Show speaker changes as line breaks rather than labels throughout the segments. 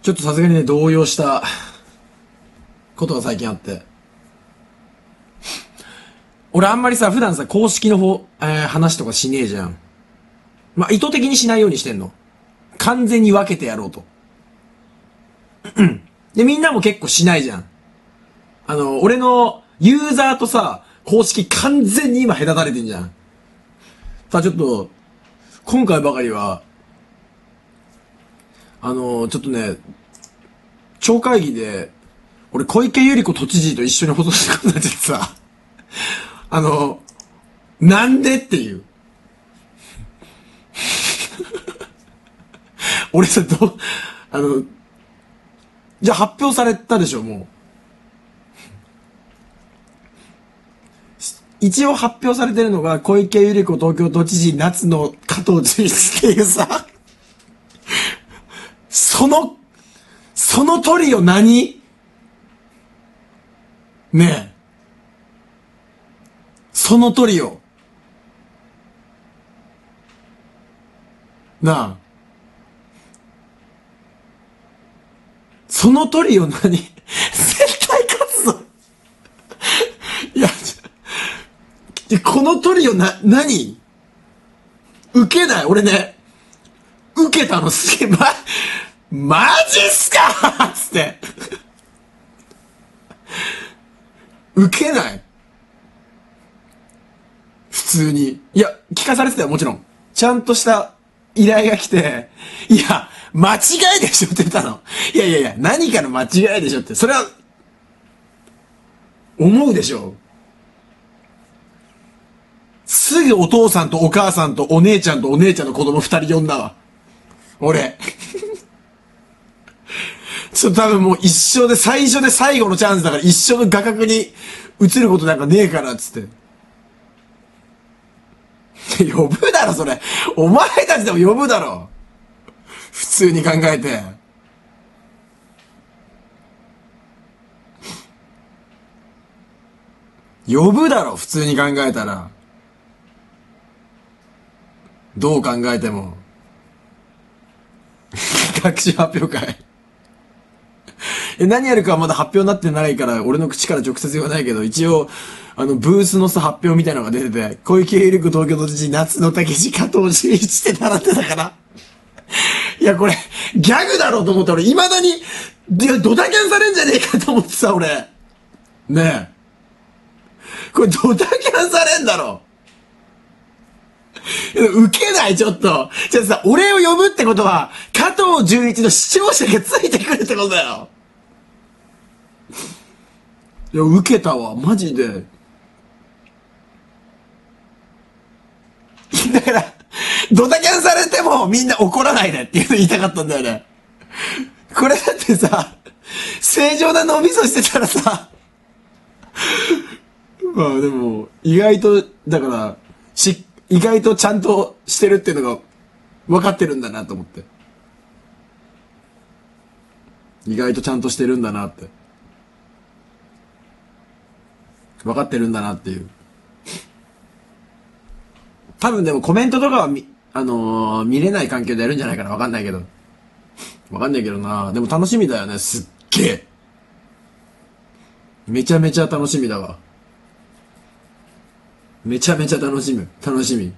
ちょっとさすがにね、動揺したことが最近あって。俺あんまりさ、普段さ、公式の話とかしねえじゃん。まあ、意図的にしないようにしてんの。完全に分けてやろうと。で、みんなも結構しないじゃん。俺のユーザーとさ、公式完全に今隔たれてんじゃん。さあ、ちょっと、今回ばかりは、ちょっとね、町会議で、俺小池百合子都知事と一緒に放送してくんなっちゃってさ、あの、なんでっていう。俺さ、じゃあ発表されたでしょ、もう。一応発表されてるのが、小池百合子東京都知事夏の加藤純一っていうさ、そのトリオ何ねえ。そのトリオ。なあ。そのトリオ何絶対勝つぞ。いや、このトリオ何受けない俺ね、受けたのすげえ、マジっすかつって。受けない普通に。いや、聞かされてたよ、もちろん。ちゃんとした依頼が来て、いや、間違いでしょって言ったの。いやいやいや、何かの間違いでしょって。それは、思うでしょ。すぐお父さんとお母さんとお姉ちゃんとお姉ちゃんの子供二人呼んだわ。俺。多分もう一生で最初で最後のチャンスだから一生の画角に映ることなんかねえからっつって。呼ぶだろそれ。お前たちでも呼ぶだろ。普通に考えて。呼ぶだろ普通に考えたら。どう考えても。学習発表会。何やるかはまだ発表になってないから、俺の口から直接言わないけど、一応、ブースのさ、発表みたいなのが出てて、小池百合子東京都知事、夏野武史、加藤純一って習ってたから。いや、これ、ギャグだろうと思って、俺、未だに、ドタキャンされんじゃねえかと思ってさ、俺。ねえ。これ、ドタキャンされんだろ。ウケない、ちょっと。じゃあさ、俺を呼ぶってことは、加藤純一の視聴者がついてくるってことだよ。いや、受けたわ、マジで。だから、ドタキャンされてもみんな怒らないでっていうの言いたかったんだよね。これだってさ、正常な脳みそしてたらさ、まあでも、意外と、だから、意外とちゃんとしてるっていうのが分かってるんだなと思って。意外とちゃんとしてるんだなって。分かってるんだなっていう。多分でもコメントとかは見れない環境でやるんじゃないかな。分かんないけど。分かんないけどな。でも楽しみだよね。すっげえ。めちゃめちゃ楽しみだわ。めちゃめちゃ楽しみ。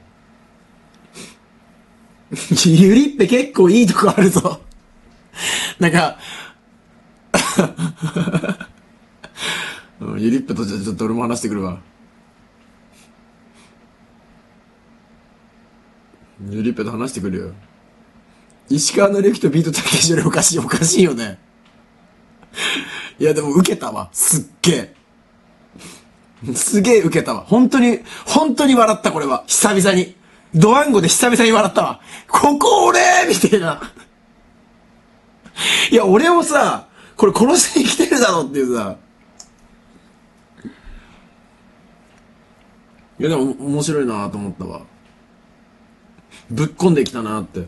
ゆりっぺ結構いいとこあるぞ。なんか、ゆりっぺとちょっと俺も話してくるわ。ゆりっぺと話してくるよ。石川のりゆきとビートたけしよりおかしいよね。いやでも受けたわ。すっげえ。すげえ受けたわ。本当に笑ったこれは。久々に。ドワンゴで久々に笑ったわ。ここ俺みたいな。いや、俺をさ、これ殺しに来てるだろっていうさ。いやでも面白いなと思ったわ。ぶっこんできたなって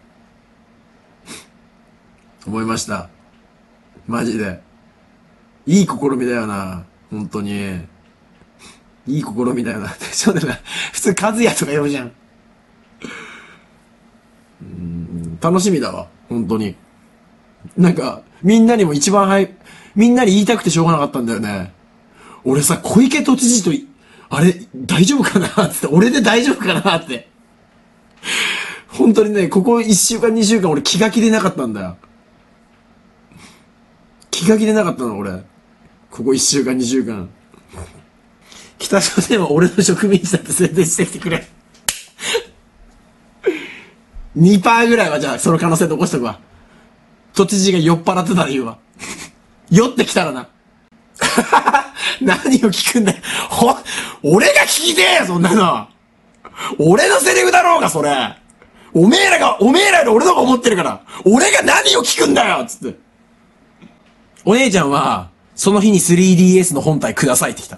思いました。マジで。いい試みだよな。本当に。いい試みだよな。そうだな。普通、和也とか呼ぶじゃん。楽しみだわ。本当に。 なんか、みんなにも一番みんなに言いたくてしょうがなかったんだよね。俺さ、小池都知事とあれ、大丈夫かなって、俺で大丈夫かなって。本当にね、ここ1週間2週間俺気が気でなかったんだよ。気が気でなかったの、俺。ここ1週間2週間。北朝鮮は俺の植民地だって宣伝してきてくれ。2% ぐらいはじゃあ、その可能性残しとくわ。都知事が酔っ払ってたら言うわ。酔ってきたらな。何を聞くんだよ。俺が聞きてえよ、そんなの。俺のセリフだろうが、それ。おめえらより俺の方が思ってるから。俺が何を聞くんだよつって。お姉ちゃんは、その日に 3DS の本体くださいって来た。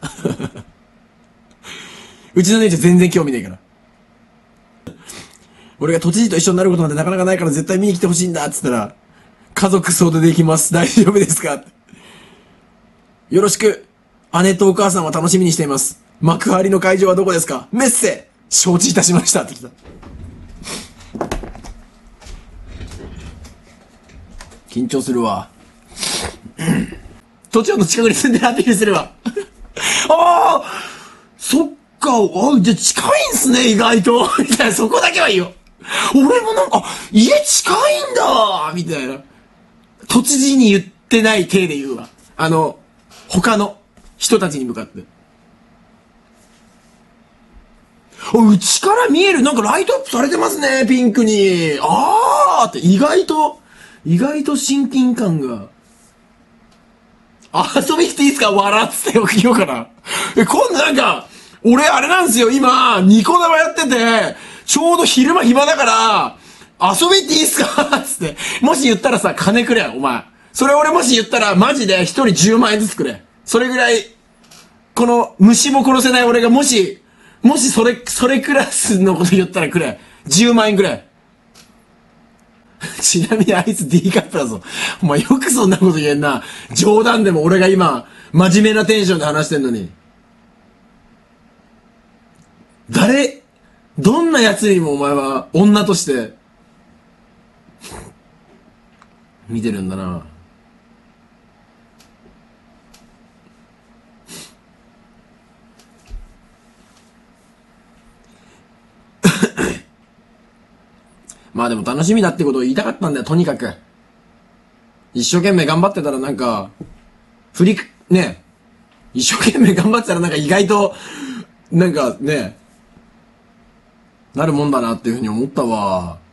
うちの姉ちゃん全然興味ねえから。俺が都知事と一緒になることなんてなかなかないから絶対見に来てほしいんだっつったら、家族総出で行きます。大丈夫ですかよろしく。姉とお母さんは楽しみにしています。幕張の会場はどこですかメッセ承知いたしましたって来た。緊張するわ。都庁の近くに住んでるアピールするわ。ああそっか、じゃあ近いんすね、意外と。みたいな、そこだけはいいよ。俺もなんか、家近いんだみたいな。都知事に言ってない体で言うわ。他の人たちに向かって。うちから見える、なんかライトアップされてますね、ピンクに。あーって意外と親近感が。遊びに来ていいですか笑ってておきようかな。今度なんか、俺あれなんですよ、今、ニコ生やってて、ちょうど昼間暇だから、遊びに行っていいですかつって。もし言ったらさ、金くれよ、お前。それ俺もし言ったら、マジで一人10万円ずつくれ。それぐらい、この虫も殺せない俺がもしそれクラスのこと言ったらくれ。10万円くれ。ちなみにあいつ D カップだぞ。お前よくそんなこと言えんな。冗談でも俺が今、真面目なテンションで話してんのに。どんな奴にもお前は女として、見てるんだな。まあでも楽しみだってことを言いたかったんだよ、とにかく。一生懸命頑張ってたらなんか、ね、一生懸命頑張ってたらなんか意外と、なんかね、なるもんだなっていうふうに思ったわ。